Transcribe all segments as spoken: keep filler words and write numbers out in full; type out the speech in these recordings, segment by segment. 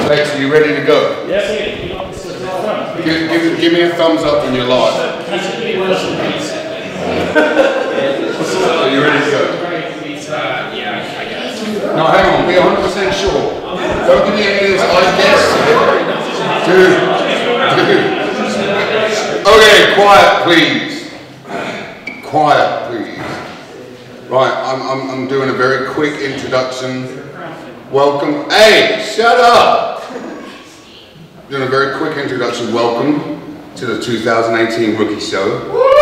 Lex, are you ready to go? Yes. Give, give, give me a thumbs up when you're live. Are you ready to go? Uh, yeah, I guess. No, hang on, be one hundred percent sure. Don't give me any of this, I guess. Dude. Dude. Okay, quiet, please. Quiet, please. Right, I'm, I'm, I'm doing a very quick introduction. Welcome. Hey, shut up! Doing a very quick introduction. Welcome to the two thousand eighteen Rookie Show.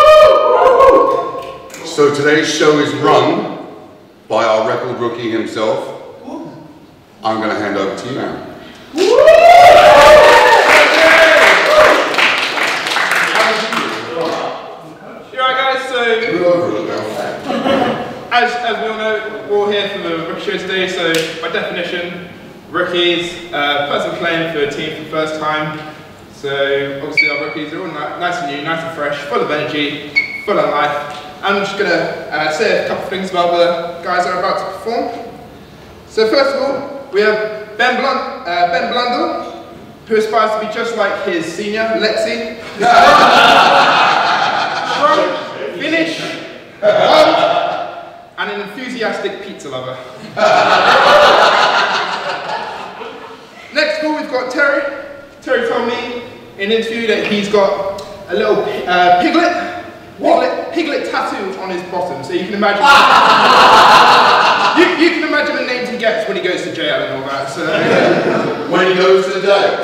So today's show is run by our record rookie himself. I'm going to hand over to you now. You alright guys, so as, as we all know, we're all here for the Rookie Show today, so by definition, rookies, uh, person playing for a team for the first time. So obviously our rookies are all ni nice and new, nice and fresh, full of energy, full of life. I'm just going to uh, say a couple of things about the guys that are about to perform. So first of all, we have Ben, Blund uh, Ben Blundell, who aspires to be just like his senior, Lexi. Strong, Finnish, wild, and an enthusiastic pizza lover. Next of all, we've got Terry. Terry told me in an interview that he's got a little uh, piglet. Piglet, piglet tattoo on his bottom, so you can imagine you, you can imagine the names he gets when he goes to jail and all that. So when he goes to jail.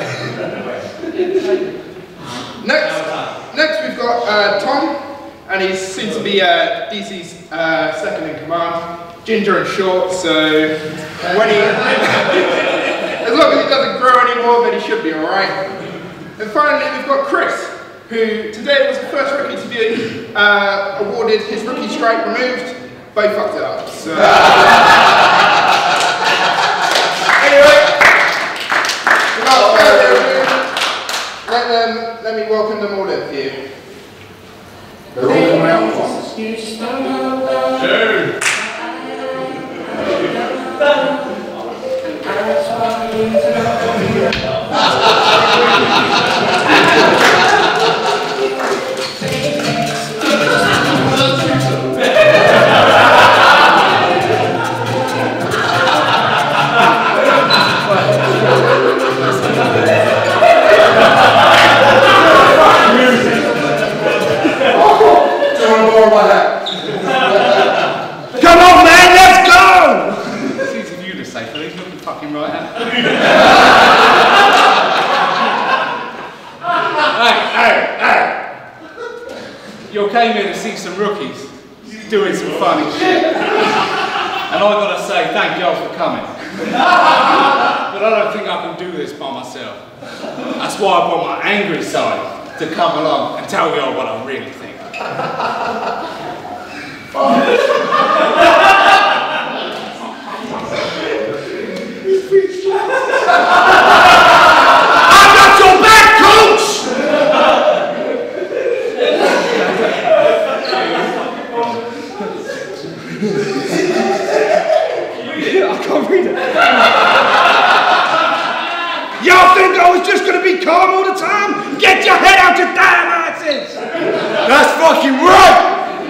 next, next we've got uh, Tom, and he seems to be uh, D C's uh, second in command. Ginger and short, so when he, as long as he doesn't grow anymore, then he should be all right. And finally, we've got Chris, who today was the first rookie to be uh, awarded his rookie stripe removed, but he fucked it up. So. Anyway, without further ado, let, them, let me welcome them all in for you. They're all coming out at once. Sure. Come on, man, let's go! It's easy for you to say, but he's looking fucking right at. Hey, hey, hey! You came here to see some rookies doing some funny shit. And I gotta say, thank y'all for coming. But I don't think I can do this by myself. That's why I brought my angry side to come along and tell y'all what I really think. I got your back, coach! I can't read it. Y'all think I was just gonna be calm all the time? Get your head out your damn asses! That's fucking right!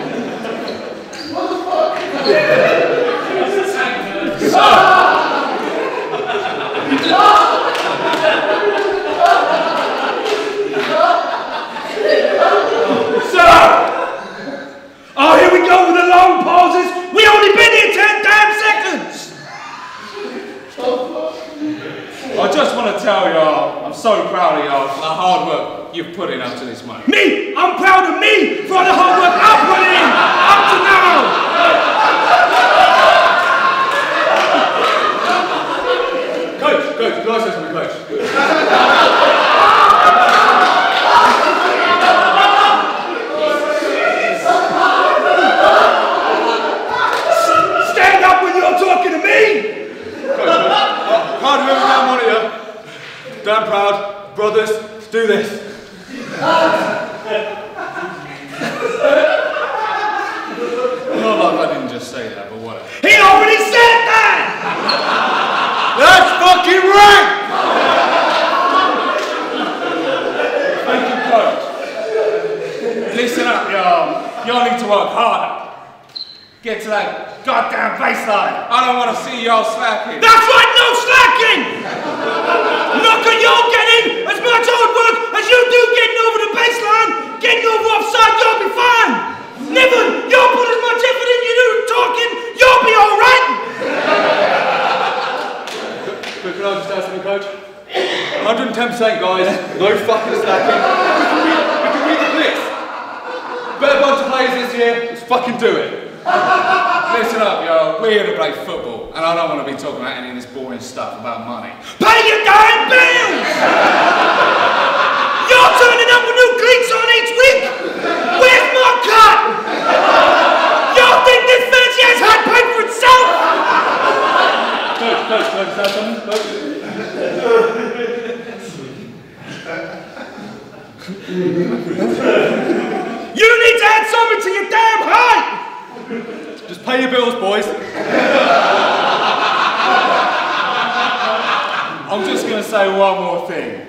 Oh, here we go with the long pauses. We only been here ten damn seconds. I just want to tell y'all, I'm so proud of y'all for the hard work you've put in up to this moment. Me, I'm proud of me for the hard work I put in up to now. Coach, coach, can I say something, coach? Stand up when you're talking to me. Coach, proud of every damn one of you. Damn proud. Brothers, let's do this. Not like I didn't just say that, but whatever. He already said that. That's fucking right! to that goddamn baseline. I don't want to see y'all slacking. That's right, no slacking! Not can y'all get in as much hard work as you do getting over the baseline. Getting over offside, y'all be fine. Never, y'all put as much effort in you do talking, y'all be alright. But can I just ask something, Coach? one hundred ten percent, guys. No fucking slacking. We can read, we can read the blitz. Better bunch of players this year. Let's fucking do it. Listen up, yo. We're here to play football, and I don't want to be talking about any of this boring stuff about money. Pay your damn bills! You're turning up with new cleats on each week. Where's my cut? Y'all think this fancy ass hat paid for itself? Coach, Coach, can I just add something? Coach? You need to add something to your damn height! Just pay your bills, boys. I'm just going to say one more thing.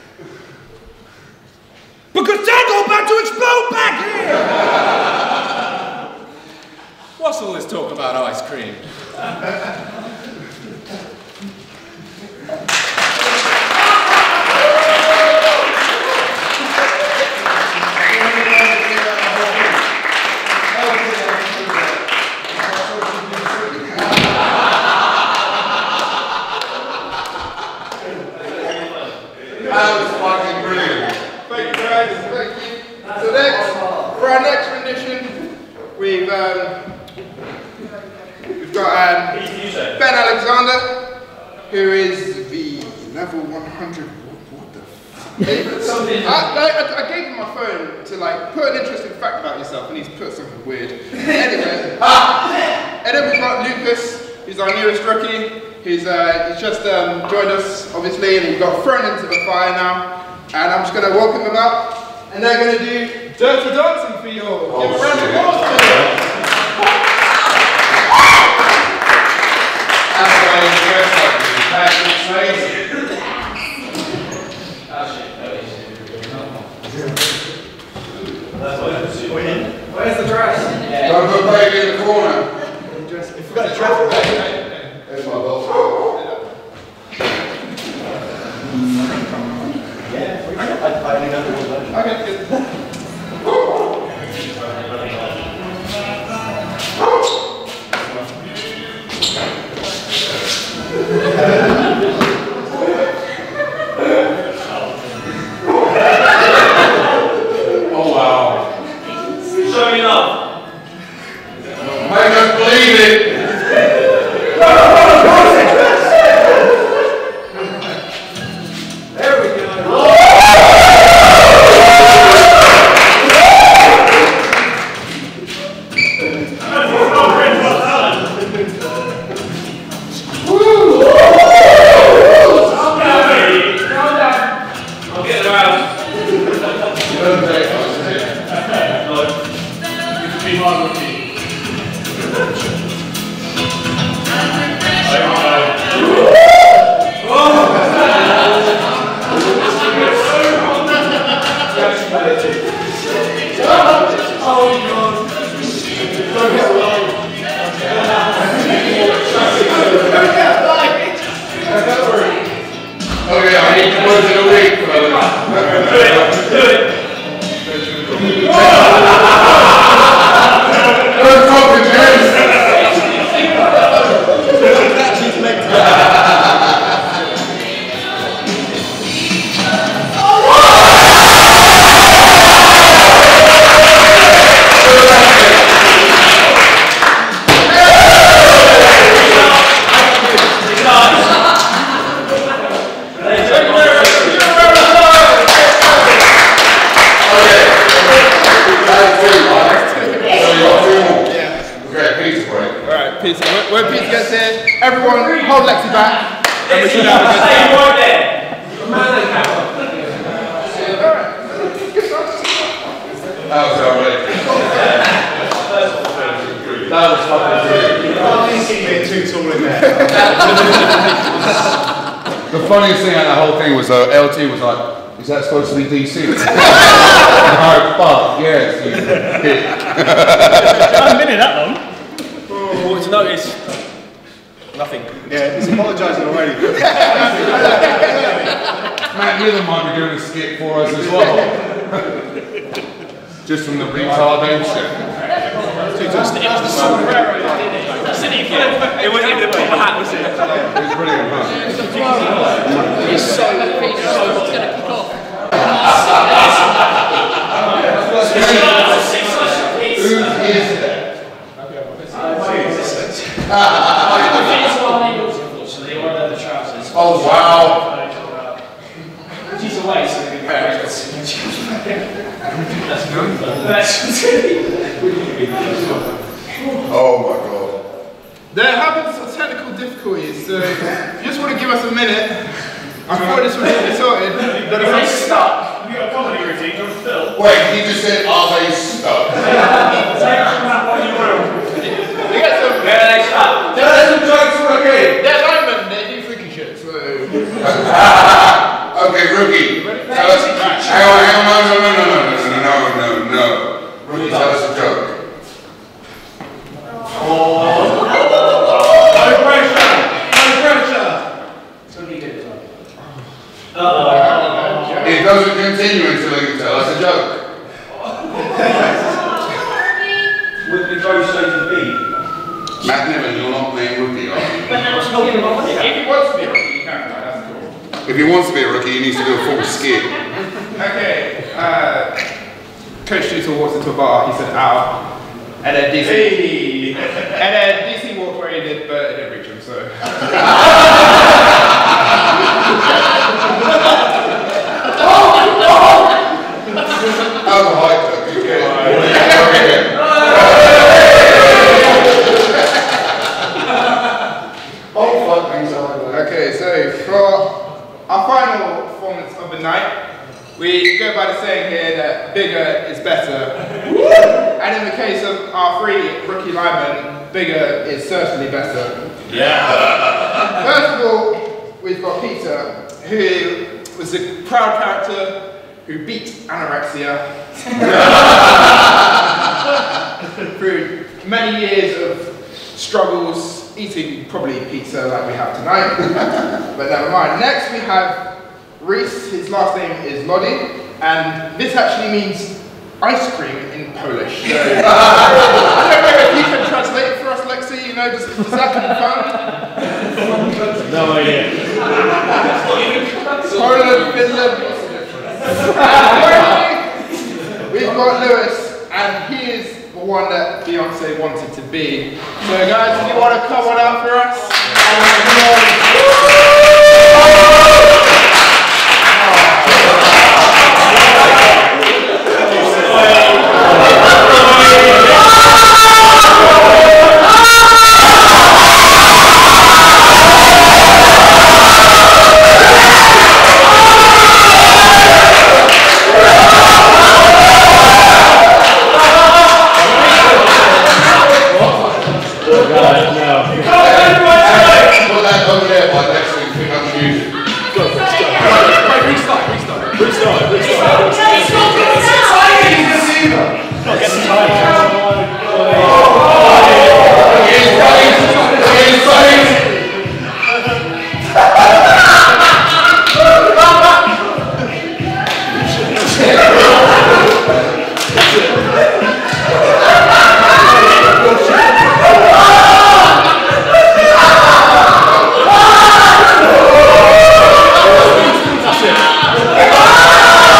Because Tango about to explode back here! What's all this talk about ice cream? That was fucking brilliant. Thank you guys. Thank you. So next, for our next rendition, we've um, we've got um, Ben Alexander, who is the level one hundred. What, what the fuck? I, I, I gave him my phone to like put an interesting fact about yourself, and he's put something weird. Anyway, and then we've got Lucas, who's our newest rookie. He's, uh, he's just um, joined us, obviously, and he got thrown into the fire now. And I'm just going to welcome him up, and they're going to do Dirty Dancing for you all. Oh, Give a round of shit. applause for them. That's why he's dressed like this. That's crazy. Where's the dress? Don't put baby in the corner. If we've got a dress, There's my boss. I only know the one version. Okay, good. Oh wow. Show me love. Make us believe it. There we go. I'll get her out. Doesn't take much, does it? No. You can be my rookie. Okay, I need the words of the week, fellas. Do it. Do it. Don't talk to James. Pizza. When, when pizza gets here, everyone hold Lexi back, and we should have a good time. Right there. That was outrageous. That was fucking brilliant. Too tall in there. The funniest thing out of the whole thing was uh, L T was like, is that supposed to be D C? Oh fuck, yes, you bitch. I haven't been here that long. noticed nothing. Yeah, he's apologising already. Matt Nealon might be doing a skit for us as well. Just from the retardation. It was the sombrero, didn't it? It wasn't even a proper hat, was it? It was brilliant, huh? It's so, it's so, it's going to kick off. Who is that? Oh wow! She's away, so we can Oh my god. There have been some technical difficulties, so if you just want to give us a minute. I thought this would be sorted. Are they stuck? You got a comedy routine, you're still. Wait, he just said, are they stuck? We got some. Yeah, they stop. There's some jokes for a kid. They're linemen, they do freaky shit, so. Okay, rookie. Tell us. Hang on, hang on, no, no, no, no, no, no, no, no, no. Rookie, tell us a joke. No pressure! No pressure! It doesn't continue until you tell us a joke. With the ghost so to be. Matt Nealon, you're not playing rookie, are you? If he wants to be a rookie, you can, right? That's cool. If he wants to be a rookie, he needs to do a full skit. Okay, uh, Coach Tutor walks into a bar, he said, ow. And then D C. Hey. And then D C walked where he did, but it didn't reach him, so. That was a high joke, you get it. Oh, fuck, things are like Okay, so for our final performance of the night, we go by the saying here that bigger is better. And in the case of our three rookie linemen, bigger is certainly better. Yeah. First of all, we've got Peter, who was a proud character who beat anorexia through many years of struggles, eating probably pizza like we have tonight, but never mind. Next we have Reese, his last name is Lodi, and this actually means ice cream in Polish. So, I don't know if you can translate for us, Lexi, you know, does, does that confirm? No idea. Poland, Finland, finally, we've got Lewis, and he is the one that Beyonce wanted to be. So guys, if you want to come on out for us? Ah!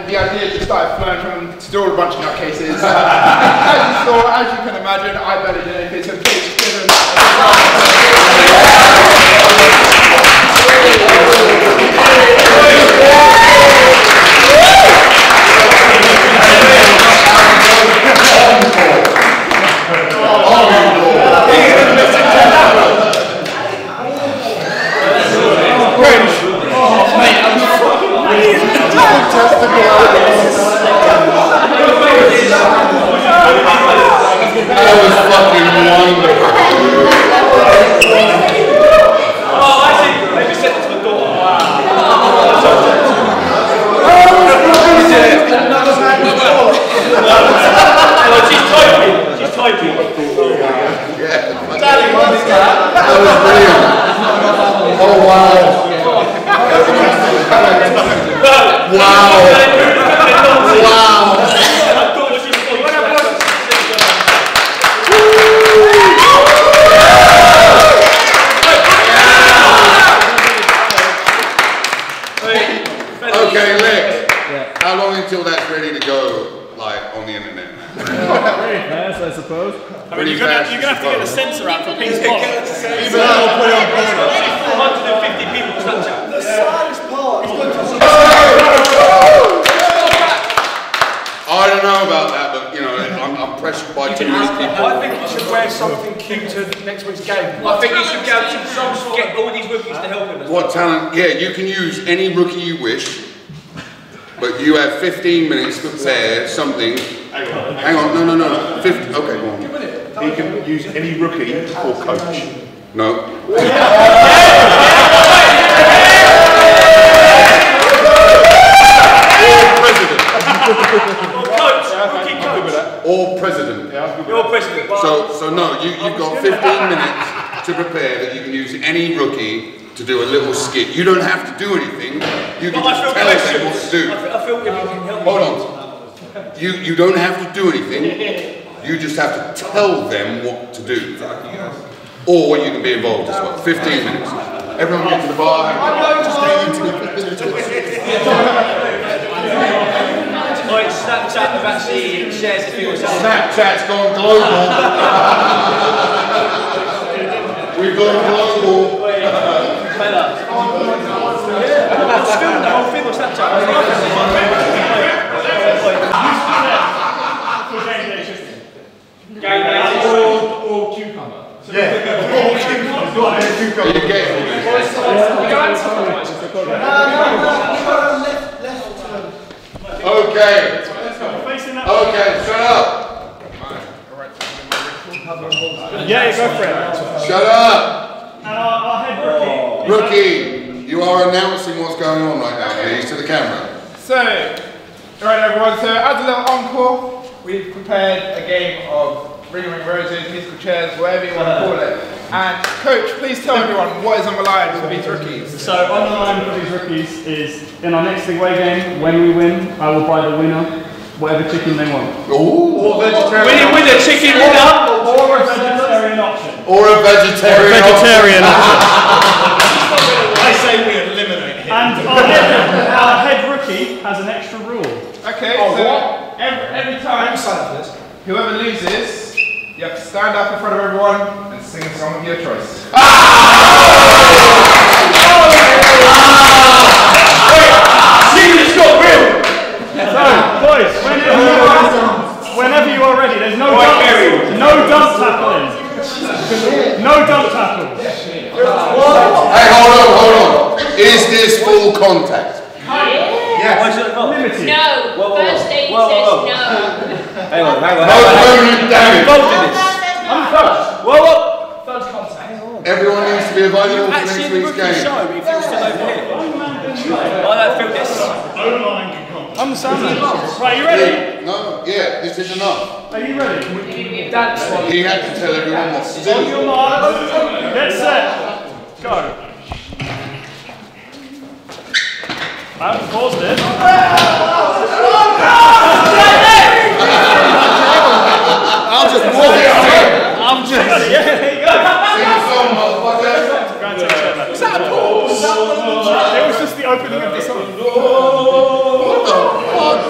the idea just started flowing from them, still a bunch of nutcases. Uh, as you saw, as you can imagine, I barely did anything, so please just give them a That was fucking wonderful. Oh, I see. They just sent it to the door. Wow. She's typing. She's typing. That was brilliant. Oh wow. Wow. Wow. Okay, Lex. How long until that's ready to go, like, on the internet? Very fast, I suppose. I mean, you're gonna, you're gonna have to get the censor out for Pink's Box. Even I'll put it on board. four hundred fifty people on Snapchat. The saddest part. I don't know about that, but, you know, I'm, I'm pressured by too many people. I think you should wear something cute to next week's game. I think you should go to some get all these rookies to help him. What talent? Yeah, you can use any rookie you wish, but you have fifteen minutes to prepare something. Hang on, no, no, no. fifty, okay, go on. He can use any rookie or coach. No. Or president. You're president. So, so no, you, you've got fifteen minutes to prepare that you can use any rookie to do a little skit. You don't have to do anything. You can just tell them what to do. I feel if you can help Hold on. You, you don't have to do anything. You just have to tell them what to do. Or you can be involved as well. fifteen minutes. Everyone get to the bar. Like Snapchat have actually shares a few Snapchat's gone global. We've gone global. Fella. I've filmed the whole thing on Snapchat. Game day. Or cucumber. Yeah. All cucumber. Are you getting this? Okay. Okay, shut up. Yeah, go for it. Shut up. And our, our head rookie. Rookie, you are announcing what's going on right now, please, to the camera. So, alright everyone, so as a little encore, we've prepared a game of Ring Ring Roses, musical chairs, whatever you want to call it. And Coach, please tell everyone what is on the line for these rookies. So on the line for these rookies is, in our next away game, when we win, I will buy the winner whatever chicken they want. Ooh. Or vegetarian. When you win a chicken dinner. Or a vegetarian option. Or a vegetarian. Vegetarian option. I say we eliminate him. And our head, our head rookie has an extra rule. Okay, Oh, so what? every, every time whoever loses, you have to stand up in front of everyone and sing a song of your choice. Secret's got real. So, boys, whenever you are, whenever you are ready, there's no Right, dump, Gary. no dump tackling. No dump tackle. Hey, hold on, hold on. Is this full contact? Why should it not? Limited. No, Whoa, whoa, first whoa. aid Whoa, whoa, says whoa. no. Hang on, hang on. No permanent damage. Involved in this. I'm first. Whoa, whoa. Everyone needs to be available for next Actually, the week's rookie game. show, if you're still over here. I don't feel this. I'm the Sandman. Right, you ready? No, yeah, this is enough. Are you ready? He had to tell everyone what to On do. your mark, get set, go. I haven't paused it. I'll just walk it. I'm just. Yeah, there you go. Sing a song, motherfucker. Was that a pause? It was just the opening of the song. What the fuck?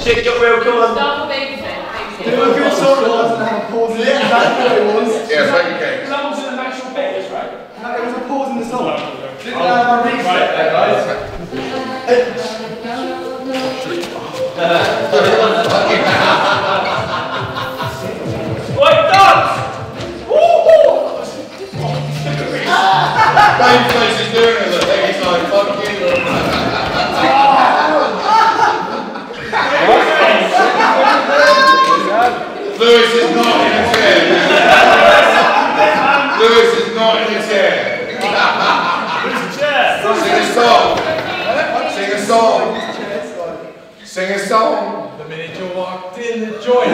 Chick, got real, come on. Start with babyface. Do a good song that doesn't have a pause in it. That's what it was. Yeah, thank you, Kate. That was an actual bit, right? No, it was a pause in the song. Didn't have a reset there, guys. Right, dance! Babyface is doing it, I think he's like, fuck you. Lewis is not in a chair. Lewis is not in a chair. Sing a song. Sing a song. Sing a song. The minute you walked in the joint.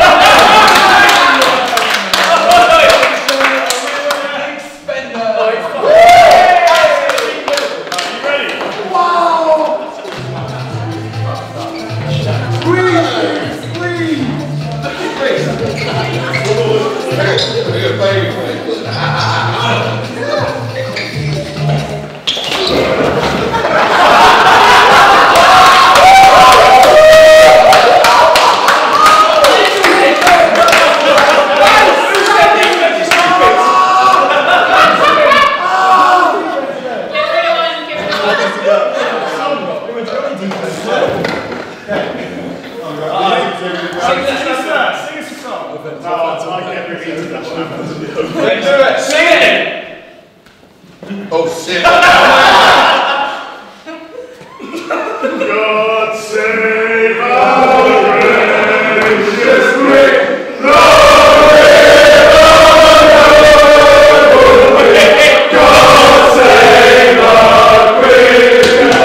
Oh shit. God save our gracious Queen. God save our Queen.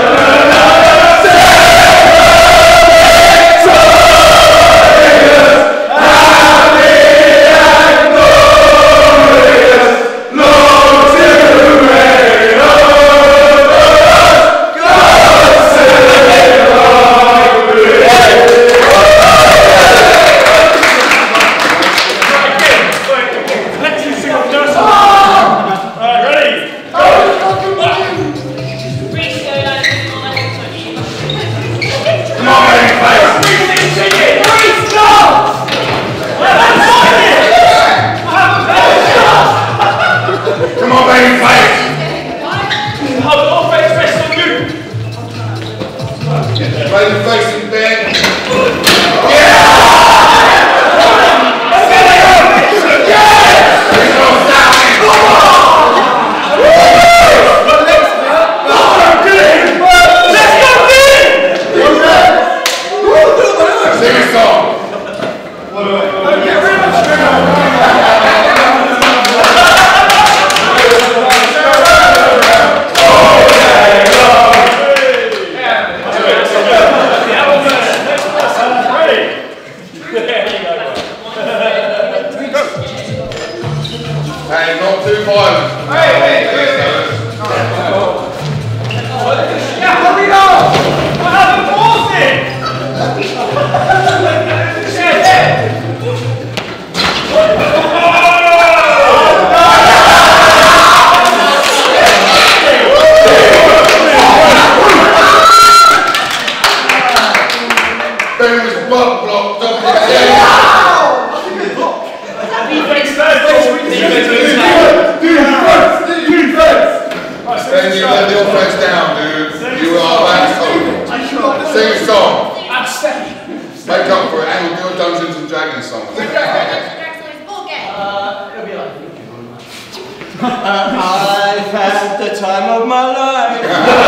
I've had the time of my life.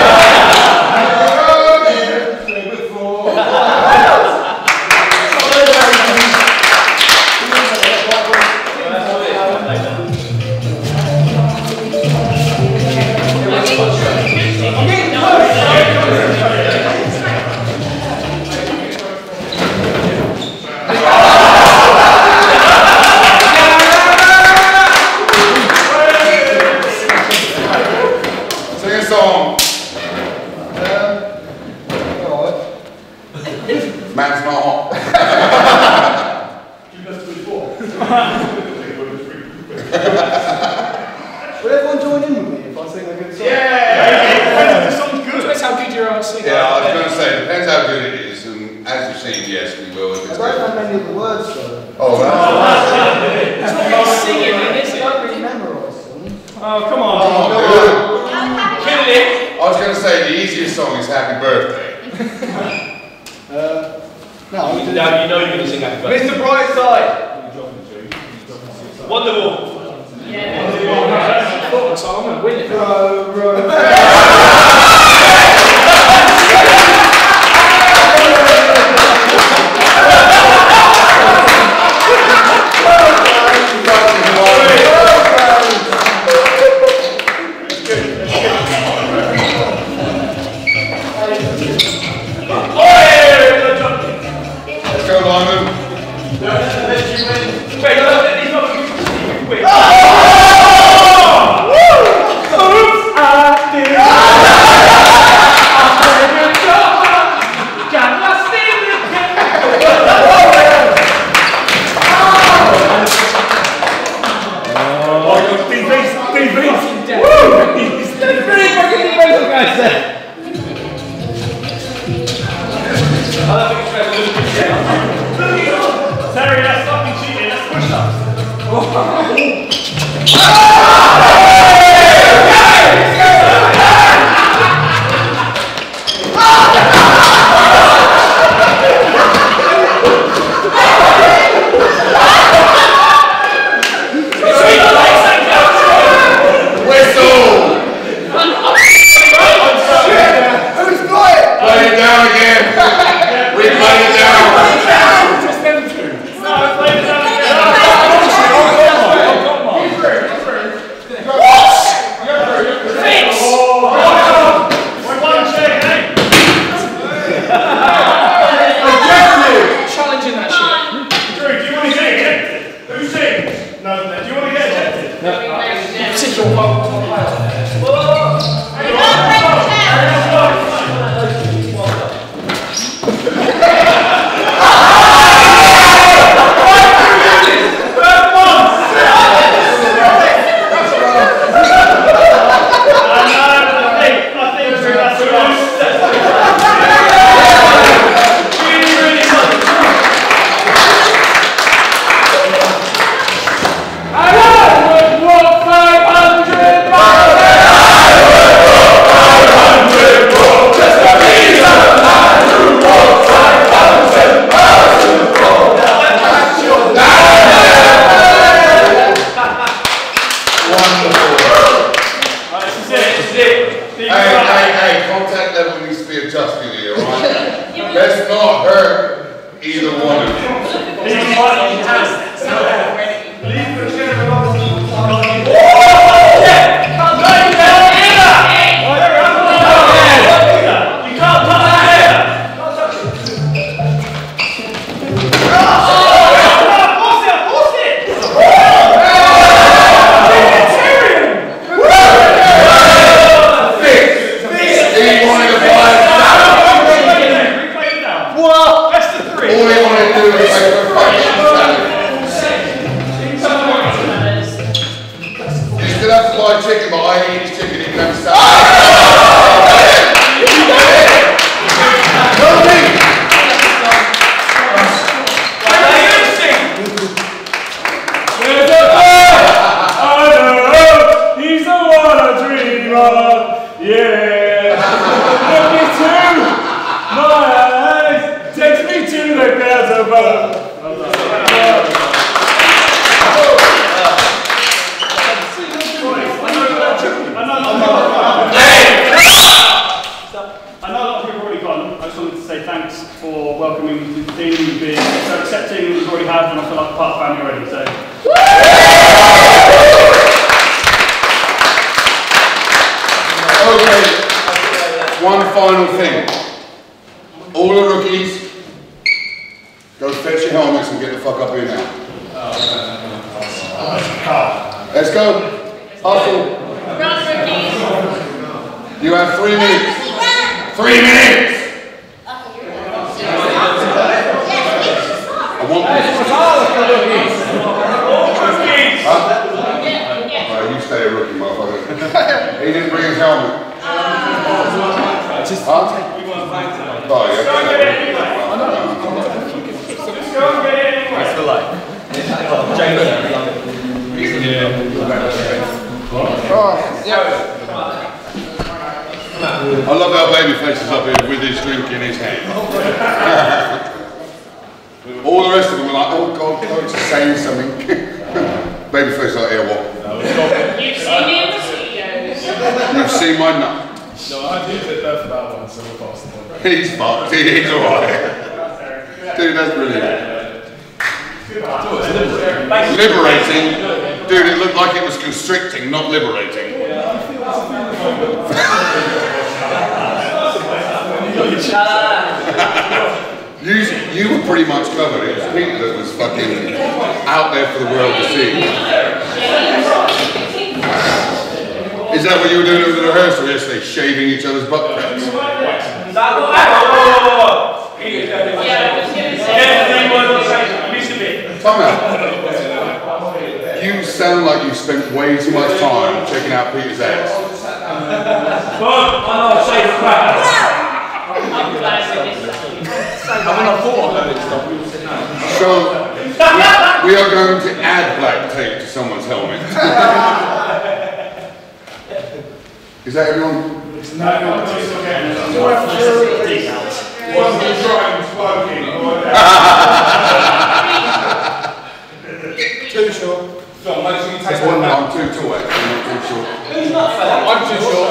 Man's not hot. Will everyone join in with me if I sing a good song? Yeah! The song's good. Depends how good you are at singing. Yeah, I was going to say, it depends how good it is, and as you've seen, yeah. know any of the words though. Oh, that's It's not really singing, is it? I don't really memorise songs. Oh, come on. Come on, dude. Kill it. I was going to say the easiest song is Happy Birthday. Uh, no, I'm doing Now you know you're going to sing Happy Birthday. Mister Brightside. Wonderwall. Yeah. So I'm going to win it. Row, row. Terry, that's fucking cheating, that's push-ups. Huh? Oh, yeah. I love how Babyface is up here with his drink in his hand. All the rest of them are like, oh God, Coach is saying something. Babyface like, here, what? You've seen me in the studios. You've seen my nut. No, I did the birth of that one, so we'll pass the point. He's fucked, he's alright. Dude, that's brilliant. Liberating. Dude, it looked like it was constricting, not liberating. you, you were pretty much covered. It was Peter that was fucking out there for the world to see. Is that what you were doing at the rehearsal yesterday? Shaving each other's butt cracks? Come out. You sound like you spent way too much time checking out Peter's ass. So, we, we are going to add black tape to someone's helmet. Is that everyone? No, no, Too short. There's one, I'm too tall, actually, I'm not too short. I'm too short.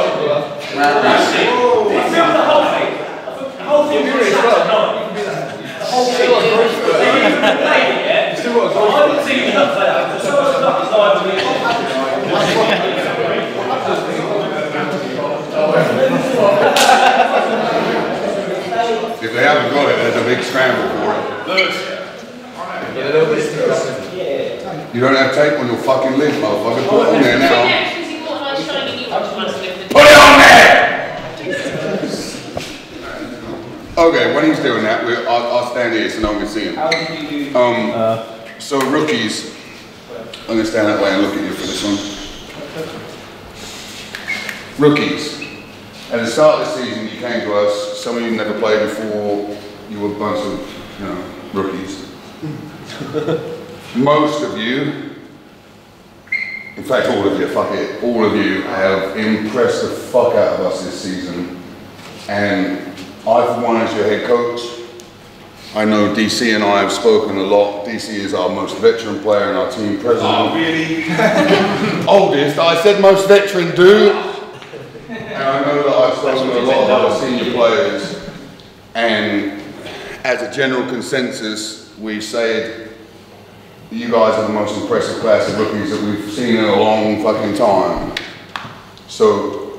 The whole thing. The whole thing. The whole thing. You still got a goal. I haven't seen you play that. So much stuff is live to me. If they haven't got it, there's a big scramble for it. You don't have tape on your fucking lid, motherfucker. Put it on there now. Put it on there! Okay, when he's doing that, we, I'll, I'll stand here so no one can see him. Um, so rookies, I'm going to stand that way and look at you for this one. Rookies. At the start of the season, you came to us. Some of you never played before. You were a bunch of, you know, rookies. Most of you, in fact, all of you, fuck it, all of you have impressed the fuck out of us this season. And I, for one, as your head coach, I know D C and I have spoken a lot. D C is our most veteran player and our team president. Oh, really? Oldest. I said most veteran do. And I know that I've spoken to a lot of other senior players, and as a general consensus, we said you guys are the most impressive class of rookies that we've seen in a long fucking time. So,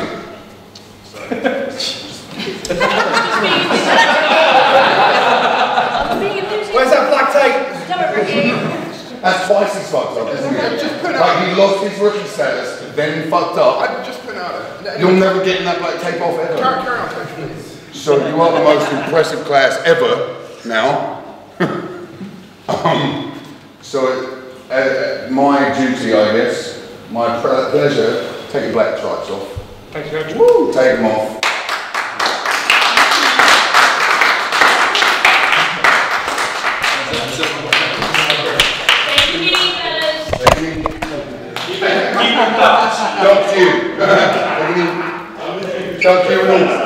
Where's that black tape? that's twice he's fucked up, isn't it? Like he lost his rookie status, then fucked up. I just put out it. You're never getting that black tape off ever. Carry, carry on, coach, please. So you are the most impressive class ever now. um, so uh, my duty, I guess, my pleasure, take your black stripes off. Thank you, coach. Woo! Take them off. Talk to you. Talk to you.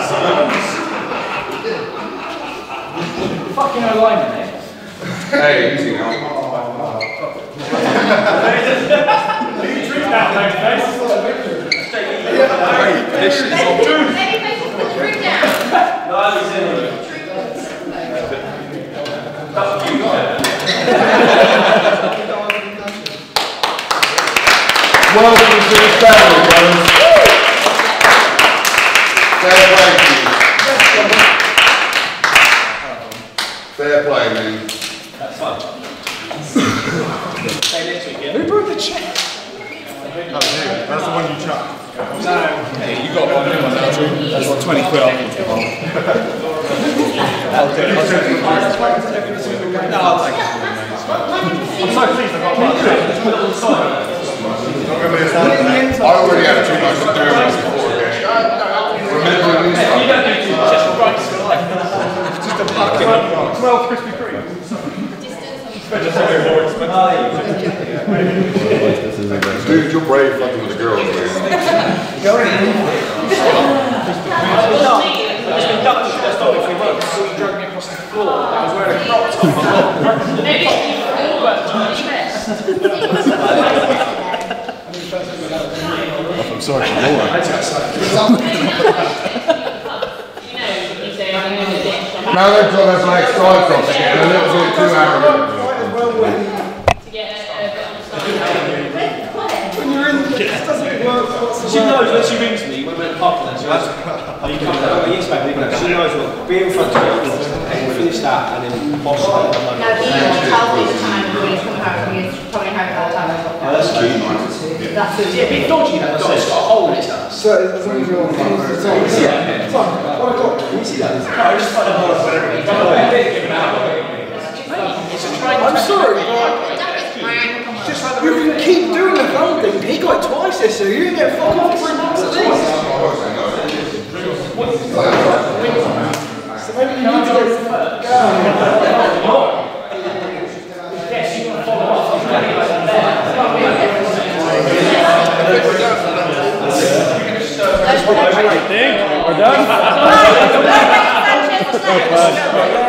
Fucking alignment, eh? Hey, easy now. You drink that, Babyface. This is Welcome to the family, brothers. Fair play to you. Fair play, man. That's fun. Who brought the check? That's the one you chucked. Hey, you got one new one now, Drew. That's what, twenty quid off. I'll do it. I'll do it. No, I'll take it. I'm so pleased I got one. Just put it on the side. I already had too much to do before again. Remember these You don't need to, just right to life. Just a fucking twelve Krispy Kreme. Dude, you're brave fucking with the girls, man. It's been ducked for the first time in three months. So you drug me across the floor. I was wearing a crop top. Maybe it's you all worked on your best. I'm sorry for Laura. Now they've got their black stripes off, they're a little bit too arrogant. She knows when she rings me, when we're parking there, she goes, are you coming out? Yes, baby. She knows what, be in front of me, finish that, and then boss her. No, he tells me the time when he's coming home, he's coming home all the time. Oh, that's cute. That's It's a bit dodgy, that dog. It's got a hole in its ass. So, as long as you're on the same. Yeah. It's like, one o'clock. Can you see that? No, I just find a hole for everything. I'm sorry, but you can keep doing the phone thing. He got it twice this year. You didn't get fuck off three months at least. So maybe you need to get yes, you want to follow up. I think we're done.